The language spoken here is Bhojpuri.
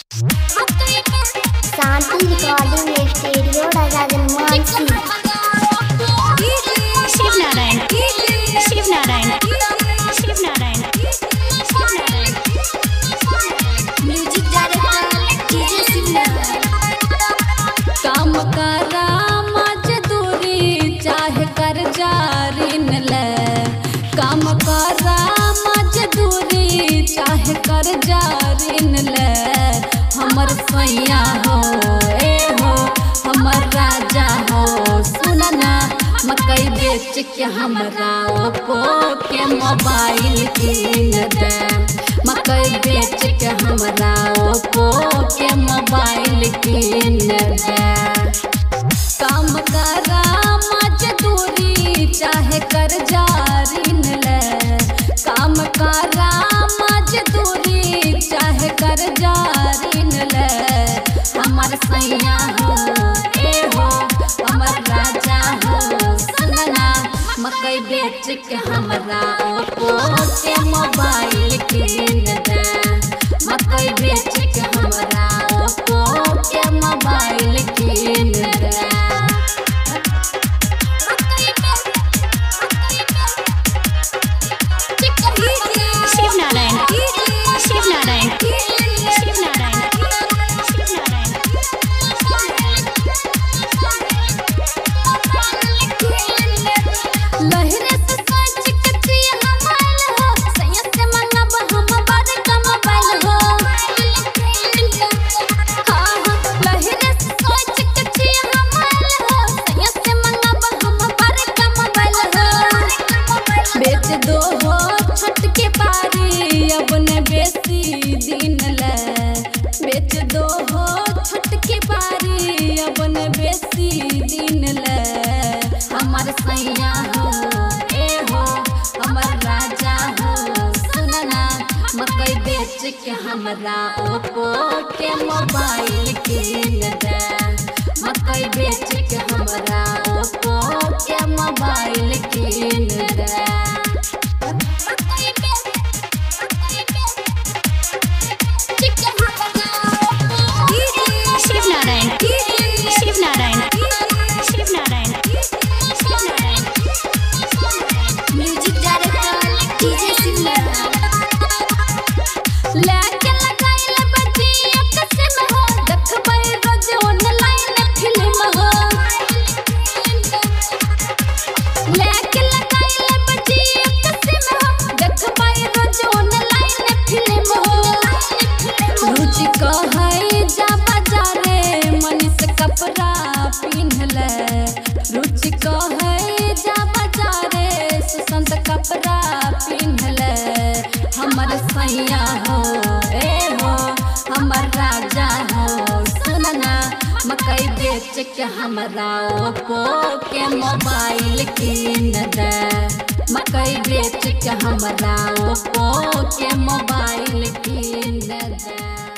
शांति recording studio Raja Mansi. Shiv Narayan Shiv Narayan Shiv Narayan music director DJ Shiv Narayan. काम करा मजदूरी चाहे कर जारिन ले, काम करा मजदूरी चाहे कर जारिन ले। हमर सैया हो ए हो हमर राजा हो, सुनना मकई बेच के हमरा ओप्पो के मोबाइल कीन दे। मकई बेच के हमरा ओप्पो के मोबाइल कीन दे। काम करा मजदूरी चाहे कर जारिन ले, काम करा मजदूरी चाहे कर जारिन ले। हमर सैया हो ए हो हमर राजा हो, सुनना मकई बेच के हमरा ओप्पो के मोबाइल कीन दे। मकई बेच के हमरा ओप्पो के मोबाइल कीन दे। शिव नारायण शिव नारायण शिव नारायण शिव नारायण। लहरे से सोच के जिया हमार हो, सैया से मंगब हम बारे का मोबाइल हो। हाँ लहरे से सोच के जिया हमार हो, सैया से मंगब हम बारे का मोबाइल हो। बेच दो हो छठ के पारी अब ने बेसी दिन ले, बेच दो हो छठ के पारी अब ने बेसी दिन ले। हमर सैया हो ए हो हमर राजा हो, सुनना मकई बेच के हमरा ओप्पो के मोबाइल कीन दे। मकई बेच के हमरा ओप्पो के मोबाइल कीन दे। Shiv Narayan Shiv Narayan Shiv Narayan Shiv Narayan. Music director DJ Shiv Narayan. लेके लगाइल बजिया कसम हो, देखबै रोज ऑनलाइन फिल्म हो। लेके लगाइल बजिया कसम हो, देखबै रोज ऑनलाइन फिल्म हो। रुचि कहै जा बाजारे मनीष कपड़ा पिन्ह ले। रुचि कहै जा बाजारे सुशांत कपड़ा पिन्ह ले। हमर सैया हो ए हो हमर राजा हो, सुनना मकई बेच के हमरा ओप्पो के मोबाइल कीन दे। मकई बेच के हमरा ओप्पो के मोबाइल कीन दे।